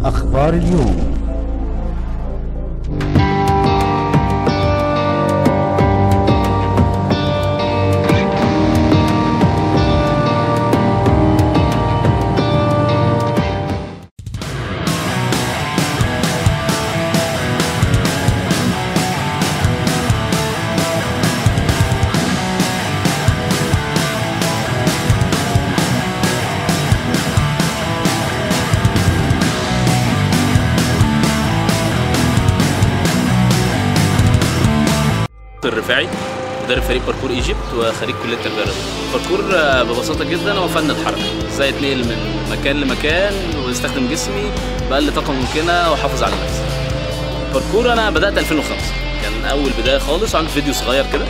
أخبار اليوم. الرفاعي مدرب فريق باركور ايجيبت وخريج كليه التربيه الرياضيه. الباركور ببساطه جدا هو فن الحركه، ازاي اتنقل من مكان لمكان واستخدم جسمي باقل طاقه ممكنه واحافظ على نفسي. الباركور انا بدات 2005، كان اول بدايه خالص، عملت فيديو صغير كده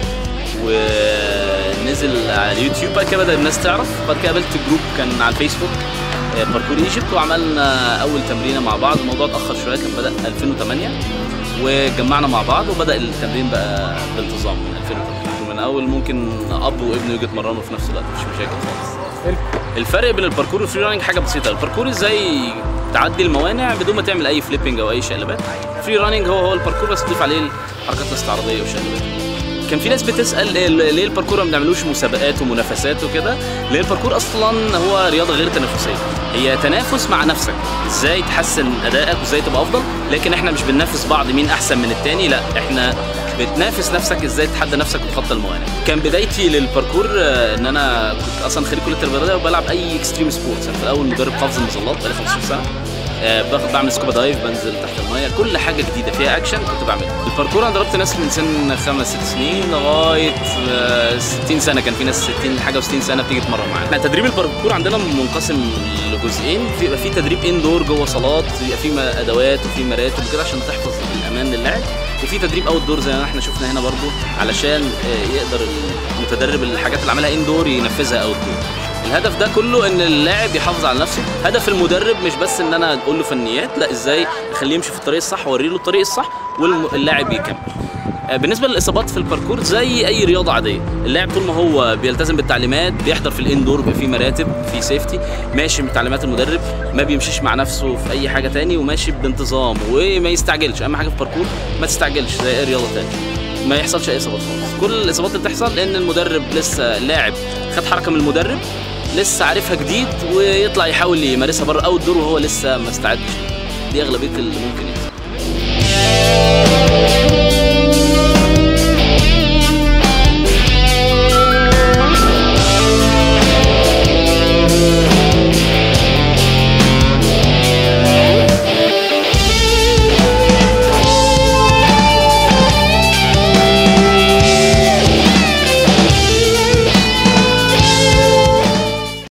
ونزل على اليوتيوب. بعد كده بدا الناس تعرف، بعد كده قابلت جروب كان على الفيسبوك باركور ايجيبت وعملنا اول تمرينه مع بعض. الموضوع اتاخر شويه، كان بدا 2008 وجمعنا مع بعض وبدا التمرين بقى بانتظام من 2008. من اول ممكن اب وابنه يجوا يتمرنوا في نفس الوقت، مش مشاكل خالص. الفرق بين الباركور والفري راننج حاجه بسيطه. الباركور ازاي تعدي الموانع بدون ما تعمل اي فليبنج او اي شقلبات. الفري راننج هو الباركور بس تضيف عليه الحركات الاستعراضيه والشقلبات. كان في ناس بتسال ليه الباركور ما بنعملوش مسابقات ومنافسات وكده؟ ليه الباركور اصلا هو رياضه غير تنافسيه، هي تنافس مع نفسك، ازاي تحسن ادائك وازاي تبقى افضل. لكن احنا مش بننافس بعض مين احسن من التاني، لا احنا بتنافس نفسك ازاي تتحدى نفسك وتخطى الموانع. كان بدايتي للباركور ان انا كنت اصلا خريج كليه التربيه الرياضيه وبلعب اي اكستريم سبورتس. انا في الاول مدرب قفز المظلات بقالي 15 سنه، بعمل سكوبا دايف، بنزل تحت الميه، كل حاجه جديده فيها اكشن كنت بعملها. الباركور انا ضربت ناس من سن 5-6 سنين لغايه 60 سنه، كان في ناس 60 حاجه و60 سنه بتيجي تتمرن معانا. احنا تدريب الباركور عندنا منقسم لجزئين، بيبقى في تدريب اندور جوه صالات، بيبقى في ادوات وفي مراتب وكده عشان تحفظ الامان للاعب، وفي تدريب اوت دور زي ما احنا شفنا هنا برضو علشان يقدر المتدرب الحاجات اللي عملها اندور ينفذها اوت دور. الهدف ده كله ان اللاعب يحافظ على نفسه. هدف المدرب مش بس ان انا اقول له فنيات، لا ازاي اخليه يمشي في الطريق الصح واوري له الطريق الصح واللاعب يكمل. بالنسبه للاصابات في الباركور زي اي رياضه عاديه، اللاعب طول ما هو بيلتزم بالتعليمات، بيحضر في الاندور، بيبقى في مراتب، في سيفتي، ماشي بتعليمات المدرب، ما بيمشيش مع نفسه في اي حاجه تاني، وماشي بانتظام وما يستعجلش. اهم حاجه في الباركور ما تستعجلش زي اي رياضه تانيه، ما يحصلش اي اصابات خالص. كل الاصابات اللي بتحصل لان المدرب لسه اللاعب خد حركه من المدرب لسه عارفها جديد ويطلع يحاول يمارسها بره اوت دور وهو لسه ما استعدش. دي اغلبيه اللي ممكن يحصل.